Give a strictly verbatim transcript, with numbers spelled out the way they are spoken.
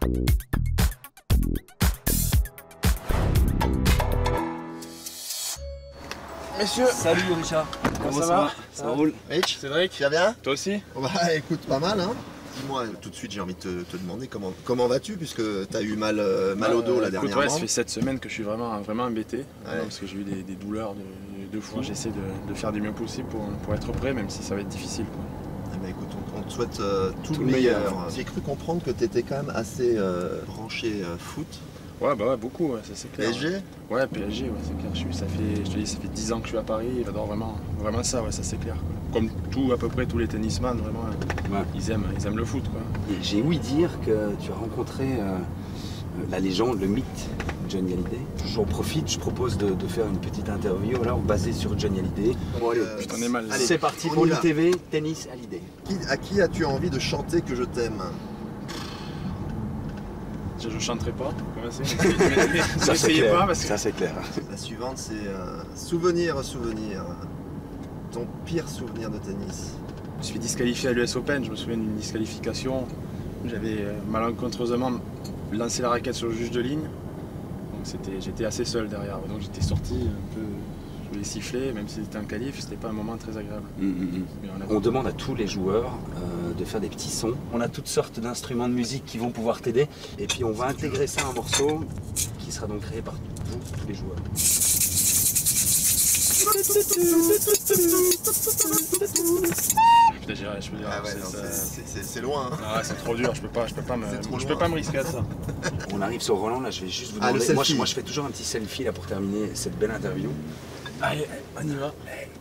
Messieurs. Salut Richard. Comment ça, ça va? Ça, ça roule. Rich, Cédric, tu vas bien? Toi aussi? Bah écoute, pas mal hein. Dis-moi, tout de suite j'ai envie de te, te demander comment, comment vas-tu puisque t'as eu mal, euh, mal au dos euh, la écoute, dernière ouais, fois. ça fait sept semaines que je suis vraiment, vraiment embêté. Ouais. Non, parce que j'ai eu des, des douleurs de, de fou. J'essaie de, de faire du mieux possible pour, pour être prêt, même si ça va être difficile, quoi. Eh ben, écoute, on, on te souhaite euh, tout, Tout le le meilleur. meilleur. J'ai cru comprendre que t'étais quand même assez euh, branché euh, foot. Ouais, bah ouais, beaucoup, ouais, ça c'est clair. P S G? Ouais, P S G, ouais, c'est clair. Je, suis, ça fait, je te dis, ça fait dix ans que je suis à Paris. J'adore vraiment, vraiment ça, ouais, ça c'est clair, quoi. Comme tout, à peu près tous les tennisman, vraiment, Ouais. ils aiment, ils aiment le foot, quoi. Et j'ai ouï dire que tu as rencontré euh, la légende, le mythe Johnny Hallyday. J'en profite, je propose de, de faire une petite interview alors basée sur Johnny Hallyday. Bon allez, Euh, Putain, on est mal. allez, c'est parti on pour y va. l'U T V, tennis Hallyday. Qui, à qui as-tu envie de chanter que je t'aime? Je ne chanterai pas, pour commencer. Ça c'est N'essayez clair. pas parce que... Ça c'est clair. La suivante c'est euh, souvenir, souvenir. Ton pire souvenir de tennis. Je me suis disqualifié à l'U S Open, je me souviens d'une disqualification. J'avais euh, malencontreusement lancé la raquette sur le juge de ligne. Donc c'était, j'étais assez seul derrière. Donc j'étais sorti un peu, je voulais siffler, même si c'était un qualif, c'était pas un moment très agréable. Mm, mm, mm. Mais on a- On demande à tous les joueurs euh, de faire des petits sons. On a toutes sortes d'instruments de musique qui vont pouvoir t'aider. Et puis on va intégrer ça à un morceau qui sera donc créé par vous, tous les joueurs. Je te dirais, je peux dire, Ah ouais, c'est, non, ça- c'est- c'est c'est loin. Hein. Ah, c'est trop dur, je peux pas, je peux pas me, C'est trop je loin. peux pas me risquer à ça. On arrive sur Roland, là je vais juste vous Ah, le demander. moi, je, selfie. moi je fais toujours un petit selfie là pour terminer cette belle interview. Allez, on y va.